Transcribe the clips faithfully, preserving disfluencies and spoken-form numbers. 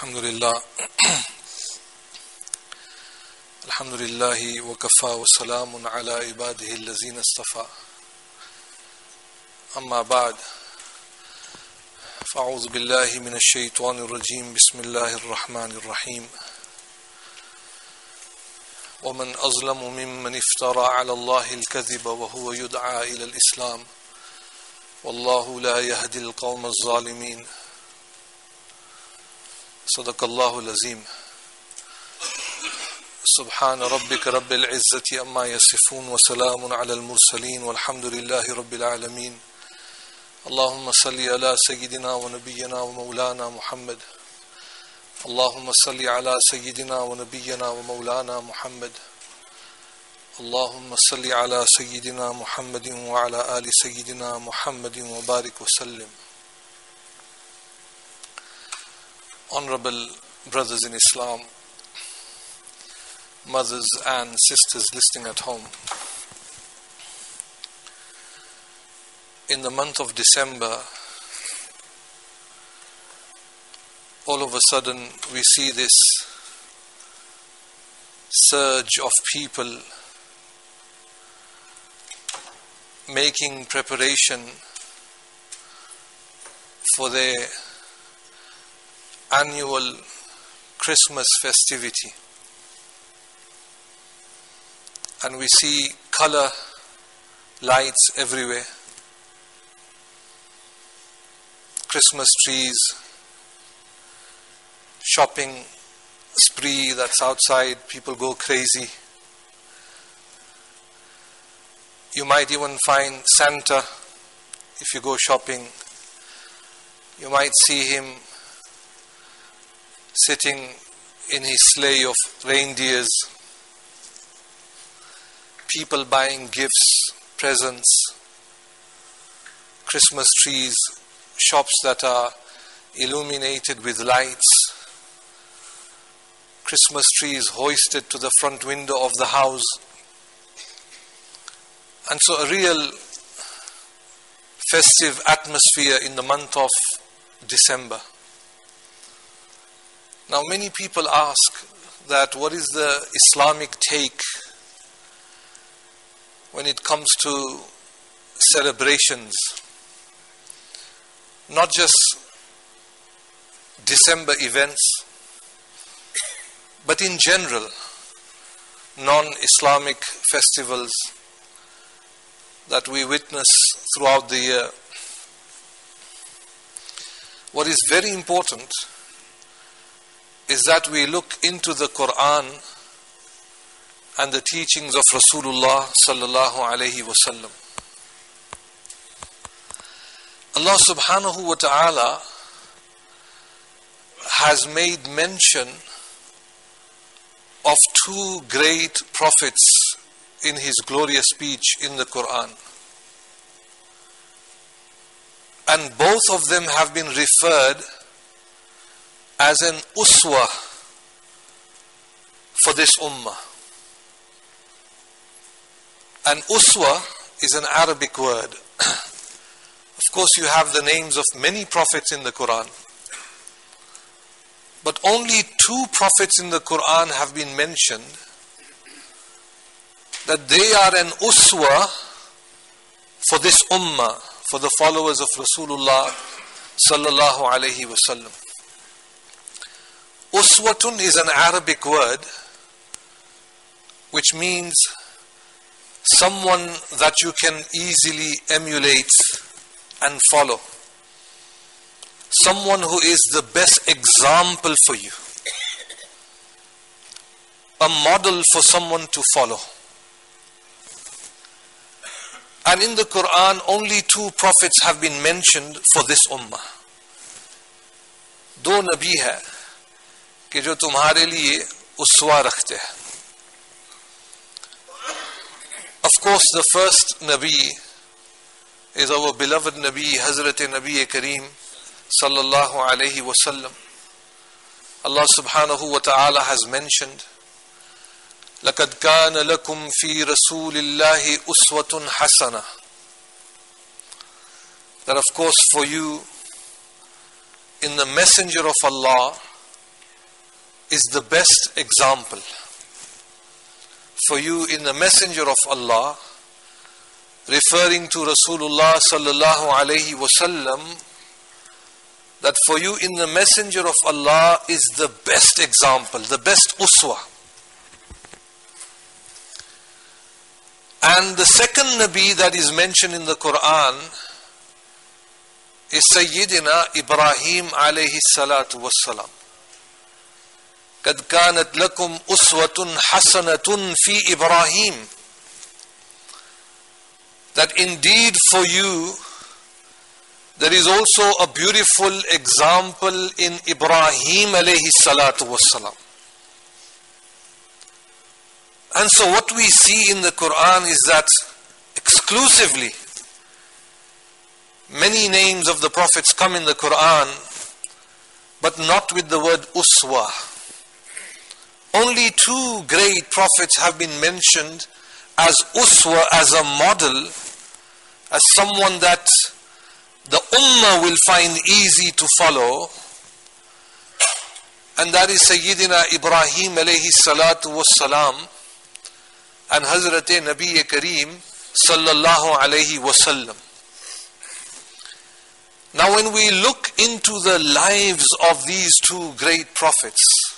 Alhamdulillah. Alhamdulillahi wa kafa wa salamun ala ibadihi allazina istafa. Amma ba'd. Fa'udhu billahi minash shaitanir rajim. Bismillahir rahmanir rahim. ومن أظلم ممن افترى على الله الكذب وهو يدعى إلى الإسلام والله لا يهدي القوم الظالمين. صدق الله العظيم. سبحان ربك رب العزة أما يصفون وسلام على المرسلين والحمد لله رب العالمين. اللهم صل على سيدنا ونبينا ومولانا محمد. اللهم صل على سيدنا ونبينا ومولانا محمد. اللهم صل على سيدنا محمد وعلى آل سيدنا محمد وبارك وسلم. Honorable brothers in Islam, mothers and sisters listening at home, in the month of December, all of a sudden we see this surge of people making preparation for their annual Christmas festivity. And we see color lights everywhere, Christmas trees, shopping spree that's outside, people go crazy. You might even find Santa if you go shopping. You might see him sitting in his sleigh of reindeers, people buying gifts, presents, Christmas trees, shops that are illuminated with lights, Christmas trees hoisted to the front window of the house. And so a real festive atmosphere in the month of December. Now many people ask that what is the Islamic take when it comes to celebrations, not just December events, but in general, non-Islamic festivals that we witness throughout the year. What is very important is that we look into the Quran and the teachings of Rasulullah sallallahu alaihi wasallam. Allah subhanahu wa ta'ala has made mention of two great prophets in his glorious speech in the Quran. And both of them have been referred as an uswa for this ummah. An uswa is an Arabic word. Of course, you have the names of many prophets in the Quran, but only two prophets in the Quran have been mentioned that they are an uswa for this ummah, for the followers of Rasulullah sallallahu alaihi wasallam. Uswatun is an Arabic word which means someone that you can easily emulate and follow. Someone who is the best example for you. A model for someone to follow. And in the Quran, only two prophets have been mentioned for this ummah. दो नबी है कि जो तुम्हारे लिए उसवा रखते हैं. Of course, the first Nabi is our beloved Nabi, Hazrat Nabi Kareem sallallahu alayhi wa sallam. Allah subhanahu wa ta'ala has mentioned, لَقَدْ كَانَ لَكُمْ فِي رَسُولِ اللَّهِ أُسْوَةٌ حَسَنَةٌ. That of course for you, in the Messenger of Allah is the best example for you in the Messenger of Allah, referring to Rasulullah sallallahu alayhi wasallam, that for you in the Messenger of Allah is the best example, the best uswa. And the second Nabi that is mentioned in the Quran is Sayyidina Ibrahim alayhi salatu wassalam. قَدْ كَانَتْ لَكُمْ أُسْوَةٌ حَسَنَةٌ فِي إِبْرَاهِيمَ. That indeed for you there is also a beautiful example in Ibrahim alayhi salatu wassalam. And so what we see in the Quran is that exclusively many names of the prophets come in the Quran, but not with the word uswa. Only two great prophets have been mentioned as uswa, as a model, as someone that the ummah will find easy to follow, and that is Sayyidina Ibrahim alayhi salatu wassalam and Hazrat Nabi Kareem sallallahu alayhi wasallam. Now when we look into the lives of these two great prophets,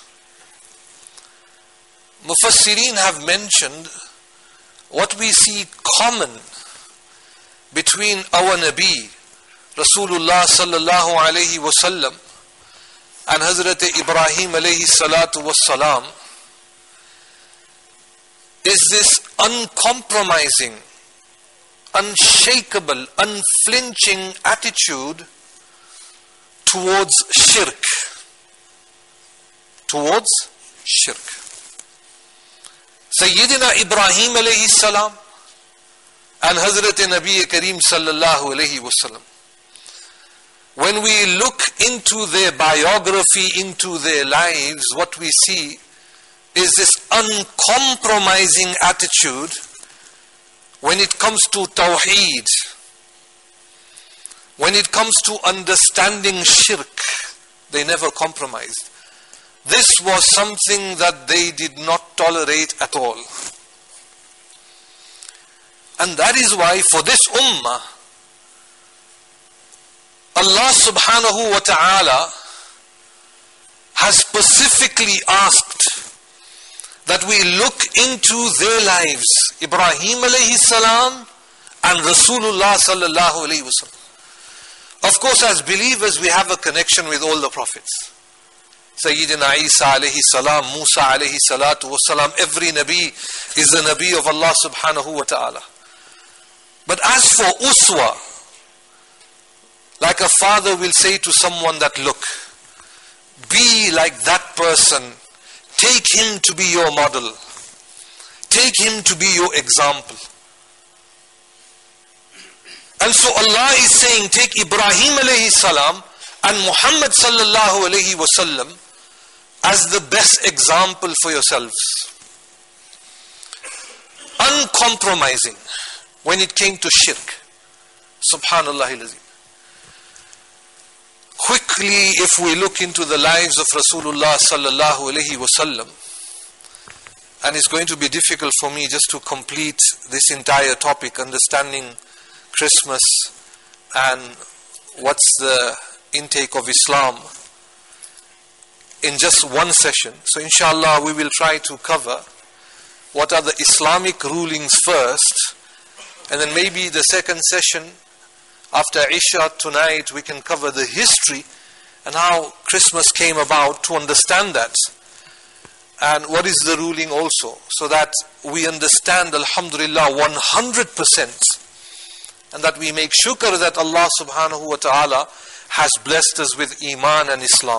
Mufassirin have mentioned what we see common between our Nabi Rasulullah sallallahu alayhi wasallam and Hazrat Ibrahim alayhi salatu wassalam is this uncompromising, unshakable, unflinching attitude towards shirk. Towards shirk. Sayyidina Ibrahim alayhi salam and Hazrat Nabi Kareem sallallahu alayhi wasallam, when we look into their biography, into their lives, what we see is this uncompromising attitude when it comes to tawheed, when it comes to understanding shirk. They never compromised. This was something that they did not tolerate at all. And that is why for this ummah, Allah subhanahu wa ta'ala has specifically asked that we look into their lives, Ibrahim alayhi salam and Rasulullah sallallahu alayhi wasallam. Of course, as believers, we have a connection with all the prophets. Sayyidina Isa alayhi salam, Musa alayhi salatu wasalam, every Nabi is a Nabi of Allah subhanahu wa ta'ala. But as for uswa, like a father will say to someone that, look, be like that person, take him to be your model, take him to be your example. And so Allah is saying, take Ibrahim alayhi salam and Muhammad sallallahu alayhi wasallam as the best example for yourselves. Uncompromising when it came to shirk. Subhanallah al-Azim. Quickly, if we look into the lives of Rasulullah sallallahu alayhi wasallam, and it's going to be difficult for me just to complete this entire topic, understanding Christmas and what's the intake of Islam, in just one session. So inshallah we will try to cover what are the Islamic rulings first, and then maybe the second session after Isha tonight we can cover the history and how Christmas came about, to understand that, and what is the ruling also, so that we understand alhamdulillah one hundred percent, and that we make shukr that Allah subhanahu wa ta'ala has blessed us with Iman and Islam.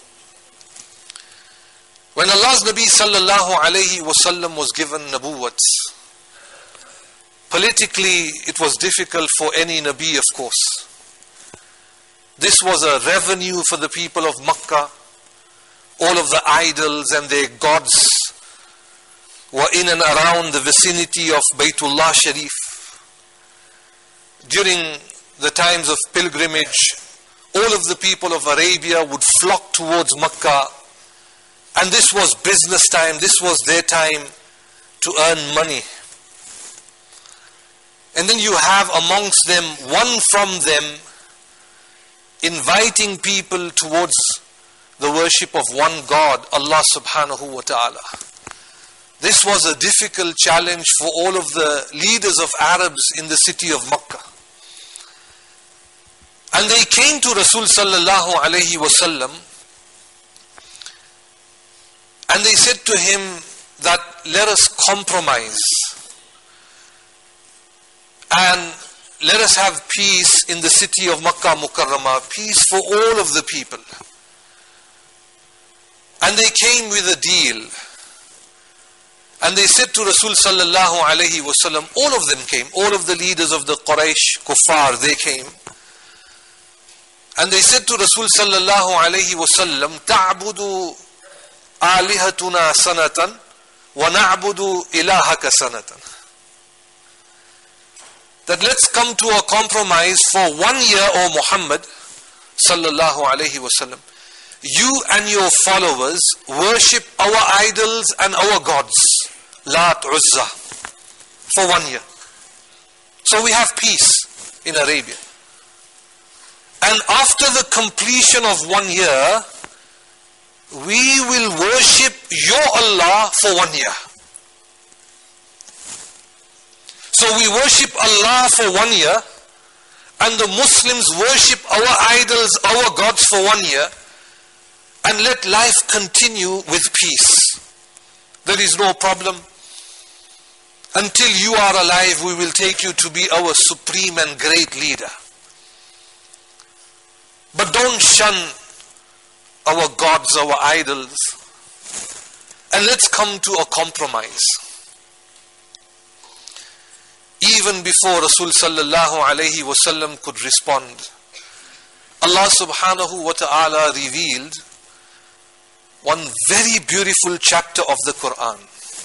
When Allah's Nabi sallallahu alayhi wasallam was given nabuwat, politically it was difficult for any Nabi, of course. This was a revenue for the people of Makkah. All of the idols and their gods were in and around the vicinity of Baytullah Sharif. During the times of pilgrimage, all of the people of Arabia would flock towards Makkah And this was business time, this was their time to earn money. And then you have amongst them, one from them, inviting people towards the worship of one God, Allah subhanahu wa ta'ala. This was a difficult challenge for all of the leaders of Arabs in the city of Makkah. And they came to Rasul sallallahu alayhi wasallam, and they said to him that let us compromise and let us have peace in the city of Makkah Mukarramah, peace for all of the people. And they came with a deal. And they said to Rasul sallallahu alayhi wasallam, all of them came, all of the leaders of the Quraysh, Kuffar, they came. And they said to Rasul sallallahu alayhi wasallam, ta'budu alihatuna sanatan wa na'budu ilahaka sanatan. That let's come to a compromise for one year, O Muhammad sallallahu alayhi wasallam. You and your followers worship our idols and our gods, Lat, Uzza, for one year. So we have peace in Arabia. And after the completion of one year, we will worship your Allah for one year. So we worship Allah for one year, and the Muslims worship our idols, our gods for one year, and let life continue with peace. There is no problem. Until you are alive, we will take you to be our supreme and great leader. But don't shun our gods, our idols, and let's come to a compromise. Even before Rasul sallallahu alayhi wasallam could respond, Allah subhanahu wa ta'ala revealed one very beautiful chapter of the Quran.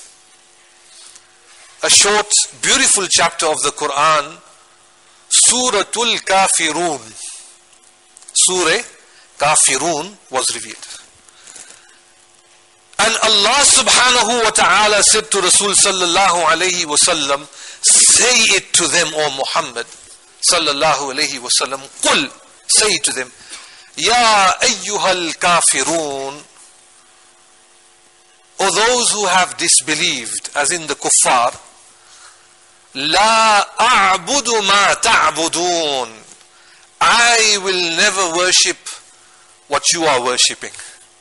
A short, beautiful chapter of the Quran, Suratul Kafirun. Surah Kafirun was revealed. And Allah subhanahu wa ta'ala said to Rasul sallallahu alayhi wasallam, say it to them, O Muhammad sallallahu alayhi wasallam, Qul, say to them, Ya ayyuhal kafirun, O those who have disbelieved, as in the kuffar, La a'budu ma ta'budun, I will never worship what you are worshipping.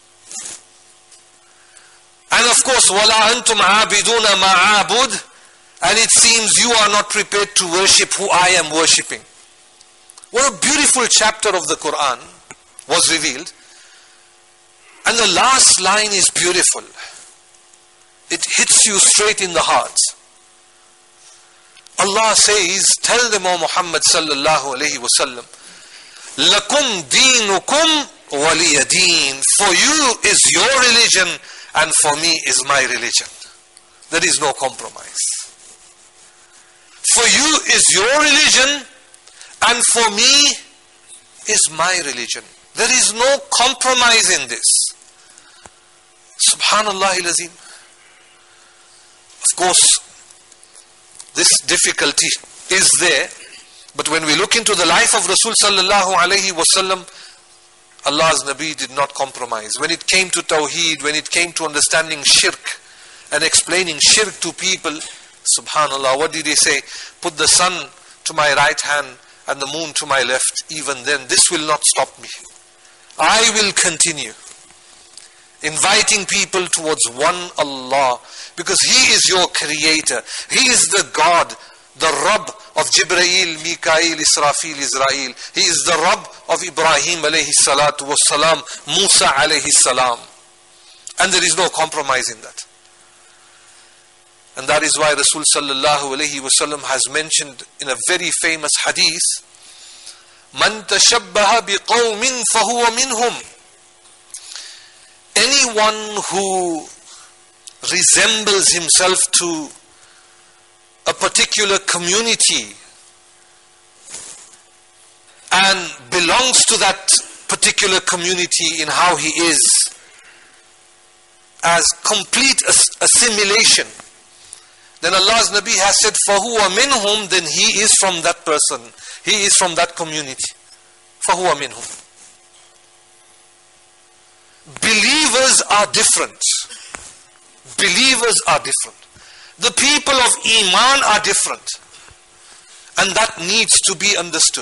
And of course, wala antum abiduna ma'abud, and it seems you are not prepared to worship who I am worshipping. What a beautiful chapter of the Quran was revealed. And the last line is beautiful. It hits you straight in the heart. Allah says, tell them, O Muhammad sallallahu alayhi wa sallam, Lakum deenukum waliya deen. For you is your religion, and for me is my religion. There is no compromise. For you is your religion, and for me is my religion. There is no compromise in this. Subhanallah al-Azim. Of course, this difficulty is there, but when we look into the life of Rasul sallallahu alayhi wasallam, Allah's Nabi did not compromise. When it came to Tawheed, when it came to understanding shirk and explaining shirk to people, subhanallah, what did he say? Put the sun to my right hand and the moon to my left. Even then, this will not stop me. I will continue inviting people towards one Allah, because He is your creator. He is the God, the Rabb of Jibrail, Mikail, Israfil, Israel. He is the Rabb of Ibrahim alayhi salatu wassalam, Musa alayhi salam. And there is no compromise in that. And that is why Rasul sallallahu alayhi wasallam has mentioned in a very famous hadith, Man tashabbaha biqawmin fahuwa minhum. Anyone who resembles himself to a particular community and belongs to that particular community in how he is, as complete assimilation, then Allah's Nabi has said, فَهُوَ مِنْهُمْ, then he is from that person. He is from that community. فَهُوَ مِنْهُمْ. Believers are different. Believers are different. The people of Iman are different. And that needs to be understood.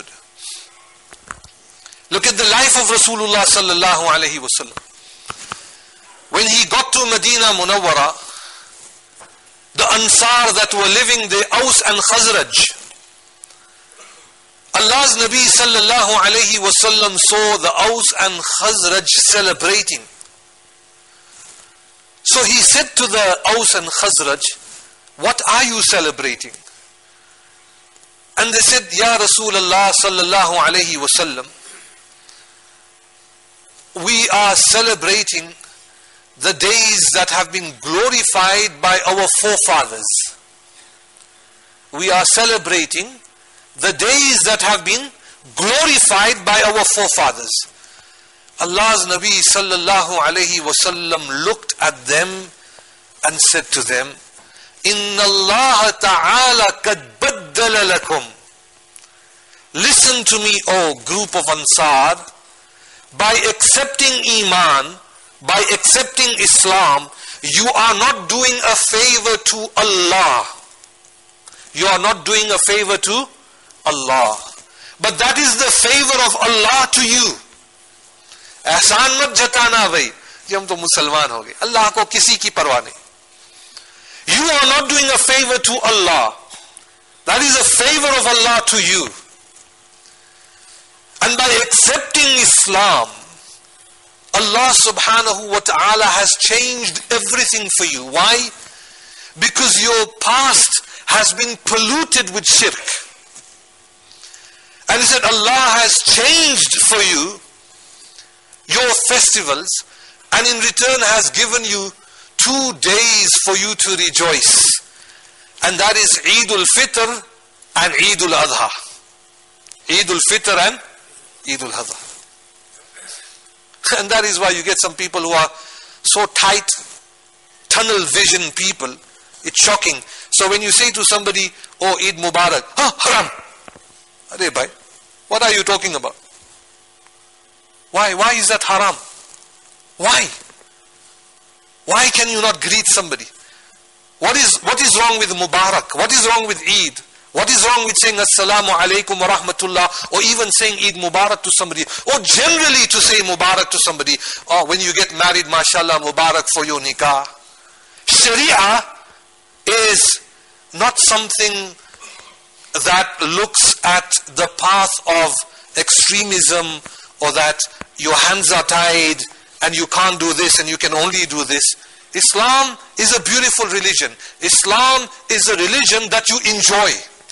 Look at the life of Rasulullah sallallahu alaihi wasallam. When he got to Medina Munawwara, the Ansar that were living there, Aus and Khazraj, Allah's Nabi sallallahu alaihi wasallam saw the Aus and Khazraj celebrating. So he said to the Aus and Khazraj, what are you celebrating? And they said, Ya Rasulullah sallallahu alaihi wasallam, we are celebrating the days that have been glorified by our forefathers. We are celebrating the days that have been glorified by our forefathers. Allah's Nabi sallallahu alayhi wasallam looked at them and said to them, Inna Allah ta'ala kad baddala lakum. Listen to me, O group of Ansar. By accepting Iman, by accepting Islam, you are not doing a favor to Allah. You are not doing a favor to Allah. But that is the favor of Allah to you. एहसान मत जताना भाई कि हम तो मुसलमान हो गए. अल्लाह को किसी की परवाह नहीं. You are not doing a favor to Allah. That is a favor of Allah to you. And by accepting Islam, Allah subhanahu wa ta'ala has changed everything for you. Why? Because your past has been polluted with shirk. And he said, Allah has changed for you your festivals, and in return has given you two days for you to rejoice. And that is Eid al-Fitr and Eid al-Adha. Eid al-Fitr and Eid al-Adha. And that is why you get some people who are so tight, tunnel vision people. It's shocking. So when you say to somebody, oh, Eid Mubarak, huh, haram. Arey bhai, what are you talking about? Why? Why is that haram? Why? Why can you not greet somebody? What is, what is wrong with Mubarak? What is wrong with Eid? What is wrong with saying Assalamu alaikum wa rahmatullah, or even saying Eid Mubarak to somebody, or generally to say Mubarak to somebody? Or when you get married, mashallah, Mubarak for your nikah. Sharia is not something that looks at the path of extremism, or that your hands are tied and you can't do this and you can only do this. Islam is a beautiful religion. Islam is a religion that you enjoy.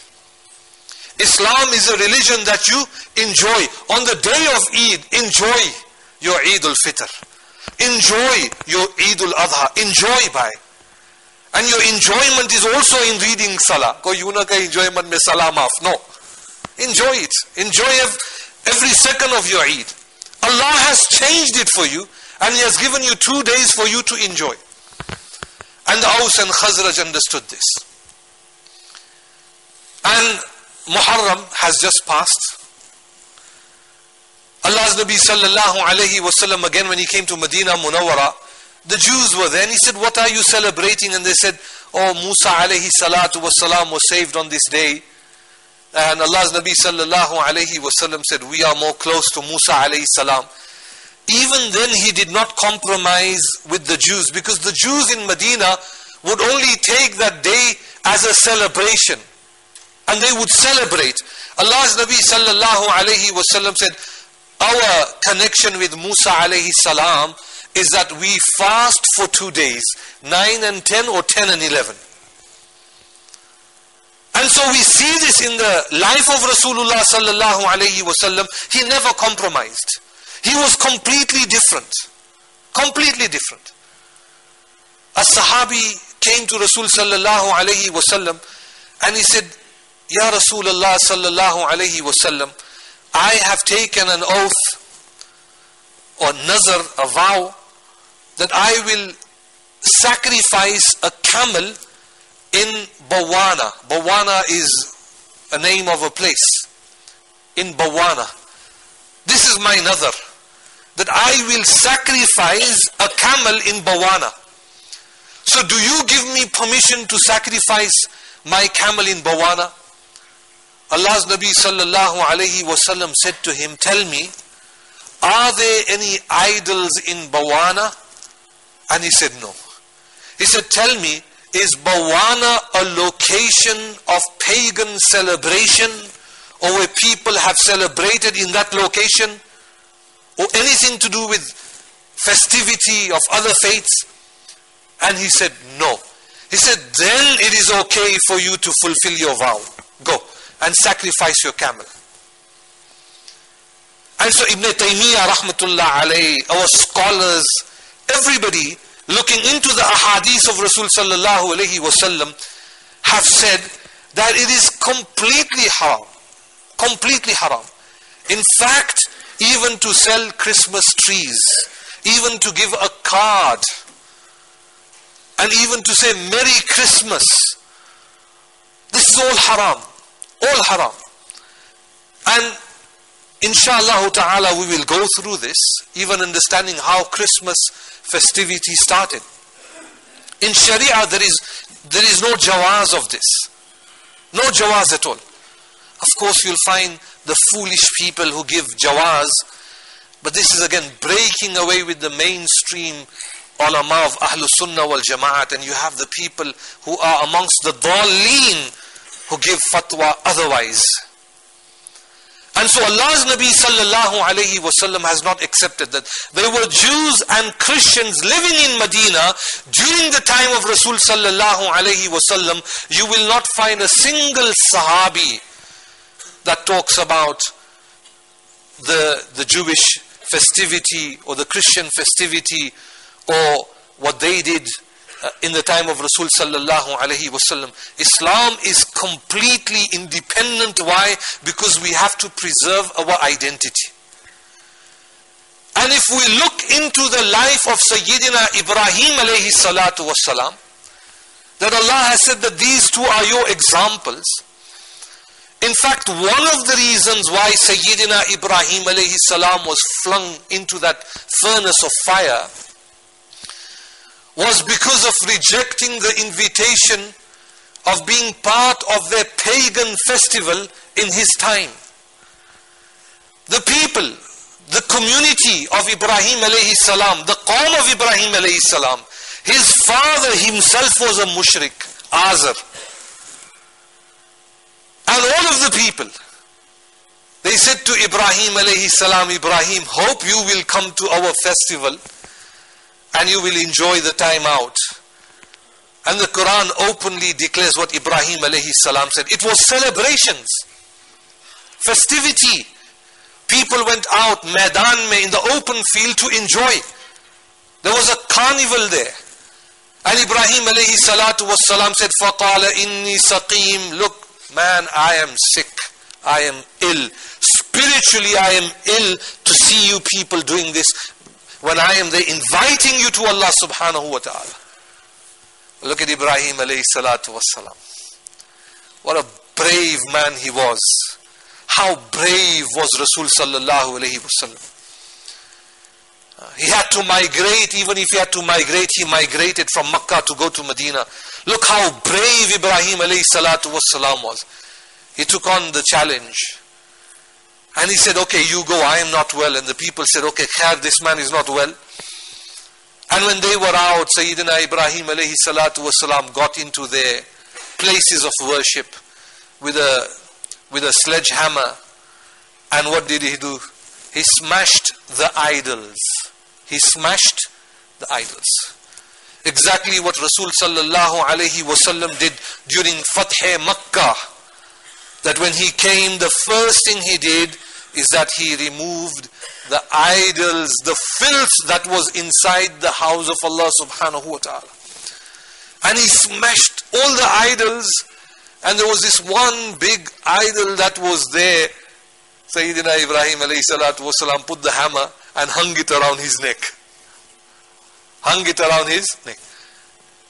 Islam is a religion that you enjoy. On the day of Eid, enjoy your Eid al-Fitr. Enjoy your Eid al-Adha. Enjoy by. And your enjoyment is also in reading Salah. Koi yu na kahi enjoyment mein Salah maaf. No. Enjoy it. Enjoy every second of your Eid. Allah has changed it for you, and He has given you two days for you to enjoy. And the Aus and Khazraj understood this. And Muharram has just passed. Allah's Nabi sallallahu alayhi wasallam, again when he came to Medina Munawwara, the Jews were there, and he said, what are you celebrating? And they said, oh, Musa alayhi salatu wasalam was saved on this day. And Allah's Nabi sallallahu alayhi wasallam said, we are more close to Musa alayhi salam. Even then he did not compromise with the Jews, because the Jews in Medina would only take that day as a celebration. And they would celebrate. Allah's Nabi sallallahu alayhi wasallam said, our connection with Musa alayhi salam is that we fast for two days, nine and ten, or ten and eleven. And so we see this in the life of Rasulullah sallallahu alayhi wasallam. He never compromised. He was completely different. Completely different. A Sahabi came to Rasul sallallahu alayhi wasallam and he said, Ya Rasulullah sallallahu alayhi wasallam, I have taken an oath or nazar, a vow, that I will sacrifice a camel in Bawana. Bawana is a name of a place. In Bawana. This is my nazar, that I will sacrifice a camel in Bawana. So do you give me permission to sacrifice my camel in Bawana? Allah's Nabi sallallahu alayhi wasallam said to him, tell me, are there any idols in Bawana? And he said no. He said, tell me, is Bawana a location of pagan celebration, or where people have celebrated in that location, or anything to do with festivity of other faiths? And he said no. He said, then it is okay for you to fulfill your vow. Go and sacrifice your camel. And so Ibn Taymiyyah rahmatullah alayhi, our scholars, everybody looking into the ahadith of Rasul sallallahu alayhi wasallam have said that it is completely haram. Completely haram. In fact, even to sell Christmas trees, even to give a card, and even to say Merry Christmas, this is all haram. All haram. And inshallah ta'ala we will go through this, even understanding how Christmas festivity started. In Sharia there is there is no jawaz of this. No jawaz at all. Of course you'll find the foolish people who give jawaz, but this is again breaking away with the mainstream ulama of Ahlus Sunnah wal Jama'at, and you have the people who are amongst the dhalleen who give fatwa otherwise. And so Allah's Nabi sallallahu alayhi wasallam has not accepted that. There were Jews and Christians living in Medina during the time of Rasul sallallahu alayhi wasallam. You will not find a single Sahabi that talks about the, the Jewish festivity or the Christian festivity or what they did uh, in the time of Rasul sallallahu alayhi wasallam. Islam is completely independent. Why? Because we have to preserve our identity. And if we look into the life of Sayyidina Ibrahim alayhi salatu wasalam, that Allah has said that these two are your examples. In fact, one of the reasons why Sayyidina Ibrahim alayhi salam was flung into that furnace of fire was because of rejecting the invitation of being part of their pagan festival in his time. The people, the community of Ibrahim alayhi salam, the qawm of Ibrahim alayhi salam, his father himself was a mushrik, Azar. And all of the people, they said to Ibrahim alayhi salam, Ibrahim, hope you will come to our festival and you will enjoy the time out. And the Quran openly declares what Ibrahim alayhi salam said. It was celebrations, festivity. People went out, Maidan mein, in the open field to enjoy. There was a carnival there. And Ibrahim alayhi salatu was salam said, فَقَالَ إِنِّي سَقِيمٌ. Look, man, I am sick. I am ill. Spiritually, I am ill to see you people doing this when I am there inviting you to Allah subhanahu wa ta'ala. Look at Ibrahim alayhi salatu wassalam. What a brave man he was. How brave was Rasul sallallahu alayhi wasallam. He had to migrate. Even if he had to migrate, he migrated from Makkah to go to Medina. Look how brave Ibrahim alayhi salatu wassalam was. He took on the challenge. And he said, okay, you go, I am not well. And the people said, okay, khair, this man is not well. And when they were out, Sayyidina Ibrahim alayhi salatu wasalam got into their places of worship with a, with a sledgehammer. And what did he do? He smashed the idols. He smashed the idols. Exactly what Rasul sallallahu alayhi wasallam did during Fath Makkah. That when he came, the first thing he did is that he removed the idols, the filth that was inside the house of Allah subhanahu wa ta'ala. And he smashed all the idols, and there was this one big idol that was there. Sayyidina Ibrahim alayhi salatu wasalam put the hammer and hung it around his neck. Hung it around his neck.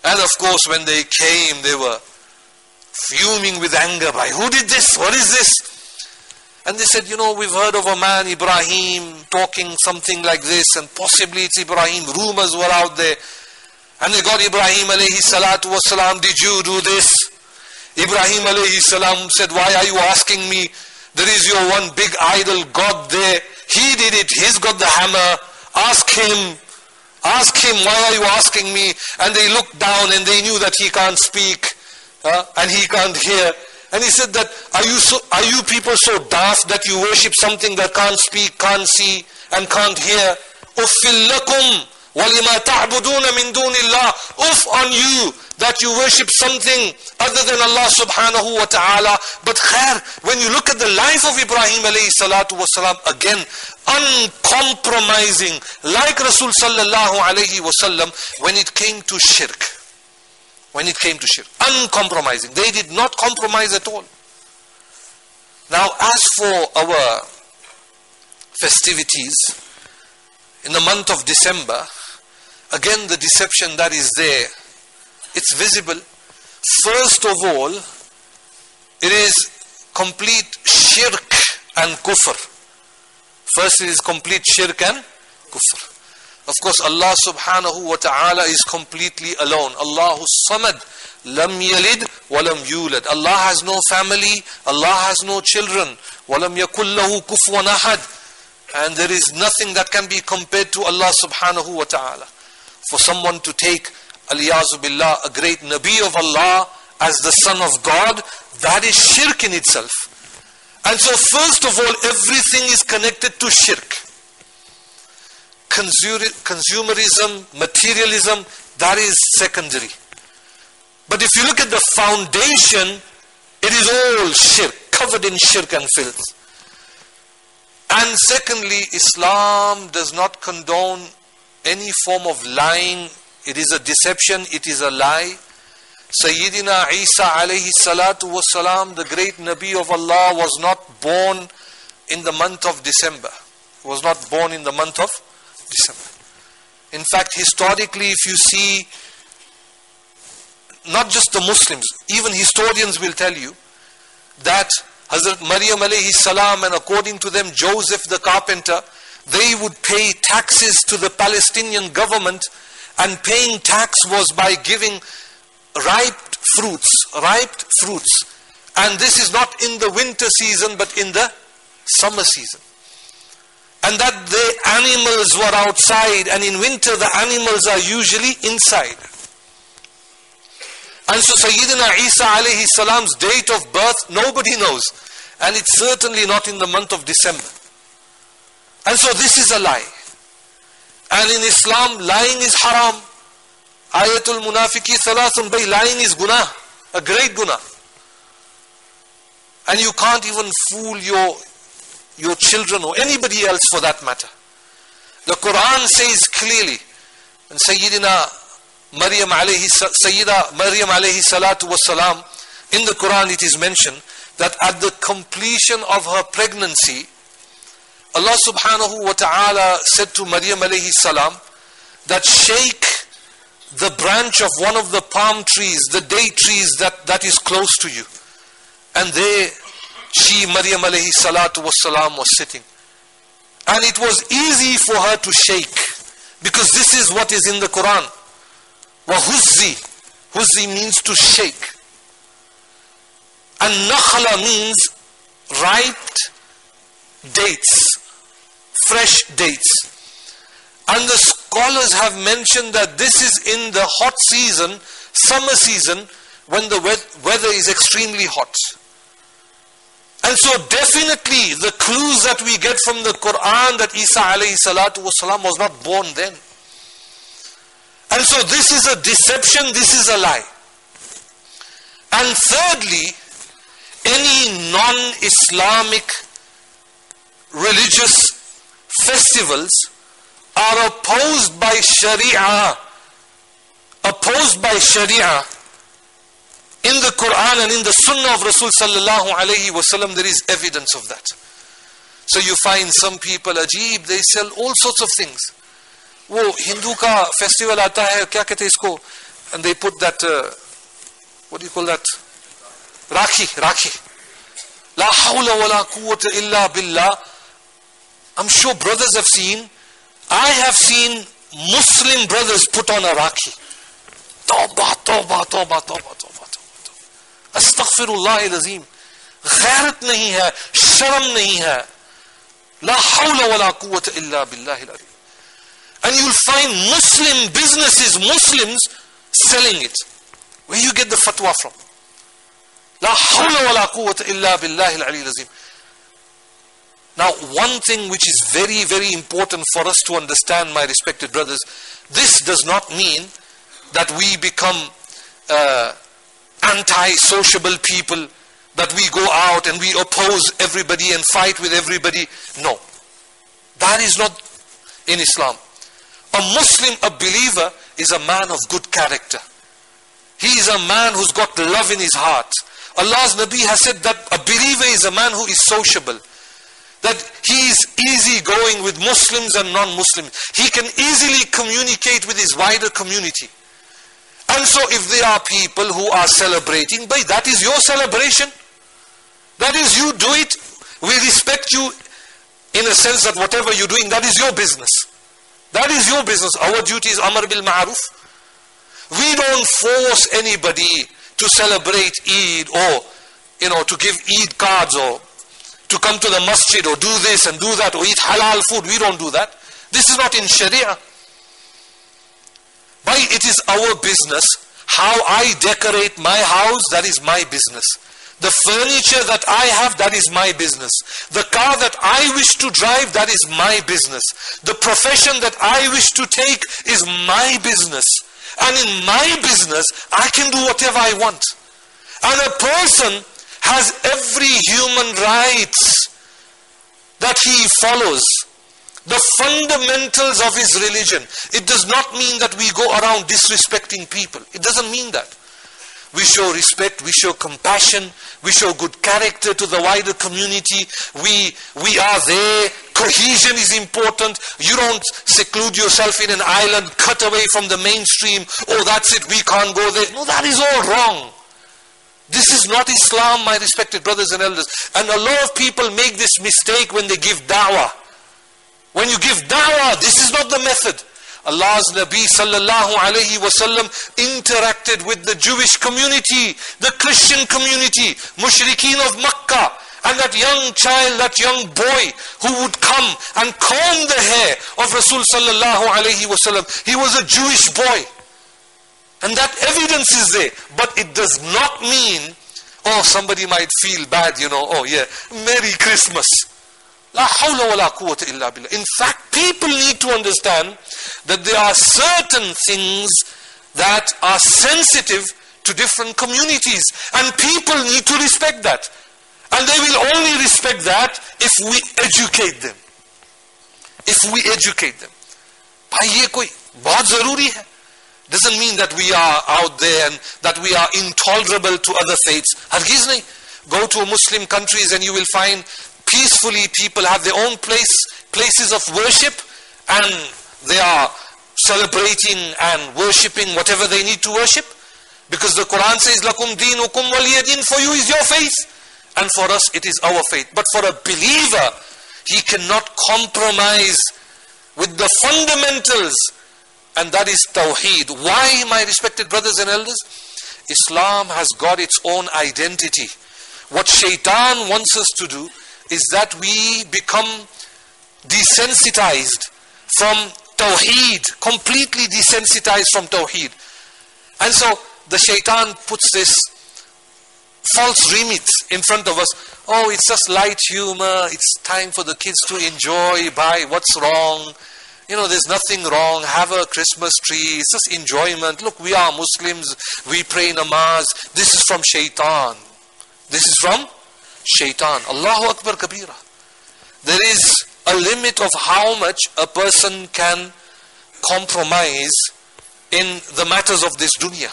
And of course, when they came, they were fuming with anger by, who did this? What is this? And they said, you know, we've heard of a man, Ibrahim, talking something like this, and possibly it's Ibrahim. Rumors were out there. And they got Ibrahim alayhi salatu wasalam, did you do this? Ibrahim alayhi salam said, why are you asking me? There is your one big idol God there. He did it. He's got the hammer. Ask him. Ask him, why are you asking me? And they looked down and they knew that he can't speak. Uh, and he can't hear. And he said that, are you so, are you people so daft that you worship something that can't speak, can't see, and can't hear? Uffil lakum walima ta'buduna min dunillah. Uff on you that you worship something other than Allah subhanahu wa ta'ala. But khair, when you look at the life of Ibrahim alayhi salatu wasalam, again, uncompromising, like Rasul sallallahu alayhi wasallam, when it came to shirk. When it came to shirk, uncompromising. They did not compromise at all. Now, as for our festivities, in the month of December, again the deception that is there, it's visible. First of all, it is complete shirk and kufr. First it is complete shirk and kufr. Of course, Allah subhanahu wa ta'ala is completely alone. Allahu samad, lam yalid, walam yulad. Allah has no family, Allah has no children. Walam yakullahu kufuwan ahad. And there is nothing that can be compared to Allah subhanahu wa ta'ala. For someone to take, aliyazu billah, a great Nabi of Allah as the son of God, that is shirk in itself. And so first of all, everything is connected to shirk. Consumerism, materialism, that is secondary. But if you look at the foundation, it is all shirk, covered in shirk and filth. And secondly, Islam does not condone any form of lying. It is a deception, it is a lie. Sayyidina Isa alayhi salatu wasalam, the great Nabi of Allah, was not born in the month of December. He was not born in the month of December. In fact, historically, if you see, not just the Muslims, even historians will tell you that Hazrat Maryam alayhi salam, and according to them Joseph the carpenter, they would pay taxes to the Palestinian government, and paying tax was by giving ripe fruits, ripe fruits. And this is not in the winter season but in the summer season. And that the animals were outside, and in winter the animals are usually inside. And so Sayyidina Isa alayhi salam's date of birth, nobody knows. And it's certainly not in the month of December. And so this is a lie. And in Islam, lying is haram. Ayatul Munafiqi Thalathun, by lying is guna, a great guna. And you can't even fool your your children or anybody else for that matter. The Quran says clearly, and Sayyidina Maryam alayhi, Sayyida Maryam alayhi salatu wasalam, in the Quran it is mentioned that at the completion of her pregnancy, Allah subhanahu wa ta'ala said to Maryam alayhi salam that shake the branch of one of the palm trees, the date trees that, that is close to you. And there she, Maryam alayhi salatu wassalam, was sitting. And it was easy for her to shake, because this is what is in the Quran. Wahuzzi. Huzzi means to shake. And nakhla means ripe dates, fresh dates. And the scholars have mentioned that this is in the hot season, summer season, when the weather is extremely hot. And so definitely the clues that we get from the Quran that Isa alayhi salatu wasalam was not born then. And so this is a deception, this is a lie. And thirdly, any non-Islamic religious festivals are opposed by Sharia, opposed by Sharia. In the Quran and in the Sunnah of Rasul sallallahu alayhi wasallam, there is evidence of that. So you find some people, ajeeb, they sell all sorts of things. वो हिंदू का festival आता है, क्या कहते हैं इसको, and they put that, uh, what do you call that? Rakhi, Rakhi. La hawla wa la quwwata illa billah. I'm sure brothers have seen, I have seen Muslim brothers put on a Rakhi. Tawbah, tawbah, tawbah, tawbah, tawbah, tawbah. Astaghfirullah al-azim. Ghairat nahi hai, sharam nahi hai. La hawla wa la quwwata illa billah al-azim. And you'll find Muslim businesses, Muslims selling it. Where you get the fatwa from? La hawla wa la quwwata illa billahi al-ali al-azim. Now, one thing which is very, very important for us to understand, my respected brothers, this does not mean that we become uh, anti-sociable people, that we go out and we oppose everybody and fight with everybody. No. That is not in Islam. A Muslim, a believer, is a man of good character. He is a man who's got love in his heart. Allah's Nabi has said that a believer is a man who is sociable. That he is easy going with Muslims and non-Muslims. He can easily communicate with his wider community. And so if there are people who are celebrating, but that is your celebration. That is, you do it. We respect you in a sense that whatever you're doing, that is your business. That is your business. Our duty is Amr bil Ma'ruf. We don't force anybody to celebrate Eid, or, you know, to give Eid cards, or to come to the masjid, or do this and do that, or eat halal food. We don't do that. This is not in Sharia. But it is our business. How I decorate my house, that is my business. The furniture that I have, that is my business. The car that I wish to drive, that is my business. The profession that I wish to take is my business. And in my business, I can do whatever I want. And a person has every human rights that he follows. The fundamentals of his religion. It does not mean that we go around disrespecting people. It doesn't mean that. We show respect, we show compassion, we show good character to the wider community. We, we are there. Cohesion is important. You don't seclude yourself in an island, cut away from the mainstream. Oh, that's it, we can't go there. No, that is all wrong. This is not Islam, my respected brothers and elders. And a lot of people make this mistake when they give da'wah. When you give da'wah, this is not the method. Allah's Nabi sallallahu alayhi wasallam interacted with the Jewish community, the Christian community, mushrikeen of Makkah, and that young child, that young boy who would come and comb the hair of Rasul sallallahu alayhi wasallam. He was a Jewish boy. And that evidence is there. But it does not mean, oh, somebody might feel bad, you know, oh yeah, Merry Christmas. La hawla wa la quwwata illa billah. In fact, people need to understand that there are certain things that are sensitive to different communities. And people need to respect that. And they will only respect that if we educate them. If we educate them. Bhai, ye koi bahut zaruri hai. Doesn't mean that we are out there and that we are intolerable to other faiths. Hargiz nahi. Go to Muslim countries and you will find peacefully people have their own place, places of worship, and they are celebrating and worshipping whatever they need to worship. Because the Quran says, Lakum dinukum waliyadin, for you is your faith, and for us it is our faith. But for a believer, he cannot compromise with the fundamentals, and that is Tawheed. Why, my respected brothers and elders? Islam has got its own identity. What Shaitan wants us to do is that we become desensitized from Tawheed, completely desensitized from Tawheed. And so the Shaitan puts this false remit in front of us. Oh, it's just light humor, it's time for the kids to enjoy, buy, what's wrong? You know, there's nothing wrong, have a Christmas tree, it's just enjoyment. Look, we are Muslims, we pray namaz. This is from Shaitan. This is from Shaitan. Allahu Akbar Kabira. There is a limit of how much a person can compromise in the matters of this dunya.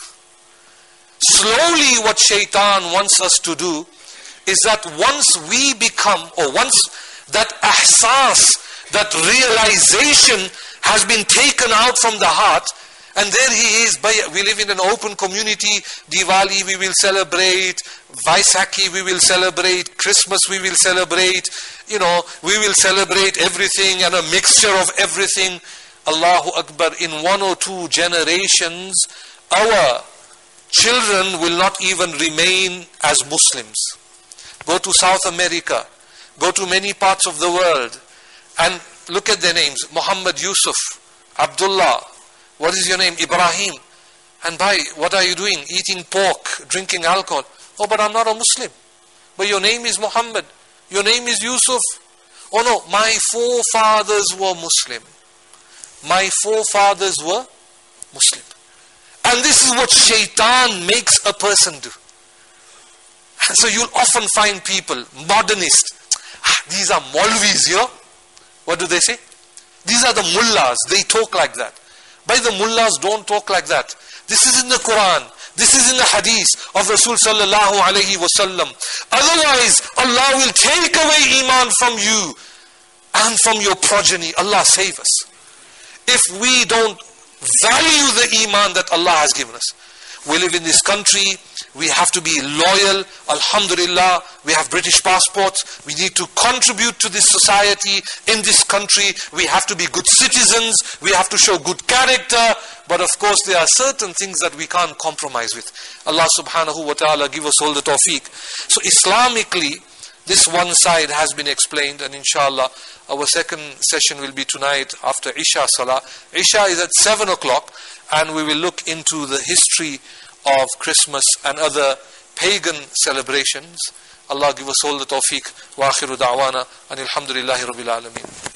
Slowly what Shaitan wants us to do is that once we become, or once that ahsas, that realization has been taken out from the heart, And there he is. We live in an open community. Diwali we will celebrate. Vaisakhi we will celebrate. Christmas we will celebrate. You know, we will celebrate everything and a mixture of everything. Allahu Akbar. In one or two generations, our children will not even remain as Muslims. Go to South America. Go to many parts of the world. And look at their names. Muhammad Yusuf. Abdullah. What is your name? Ibrahim. And bhai, what are you doing? Eating pork, drinking alcohol. Oh, but I'm not a Muslim. But your name is Muhammad. Your name is Yusuf. Oh no, my forefathers were Muslim. My forefathers were Muslim. And this is what shaitan makes a person do. And so you'll often find people, modernists. Ah, these are Maulvis, you know. What do they say? These are the mullahs. They talk like that. By the mullahs don't talk like that. This is in the Quran. This is in the hadith of Rasul sallallahu alayhi wasallam. Otherwise, Allah will take away iman from you and from your progeny. Allah save us. If we don't value the iman that Allah has given us. We live in this country. We have to be loyal. Alhamdulillah, we have British passports. We need to contribute to this society in this country. We have to be good citizens. We have to show good character. But of course, there are certain things that we can't compromise with. Allah subhanahu wa ta'ala give us all the tawfiq. So Islamically, this one side has been explained, and inshallah, our second session will be tonight after Isha Salah. Isha is at seven o'clock, and we will look into the history of Christmas and other pagan celebrations. Allah give us all the tawfiq. Wa akhiru da'wana and alhamdulillahi rabbil alameen.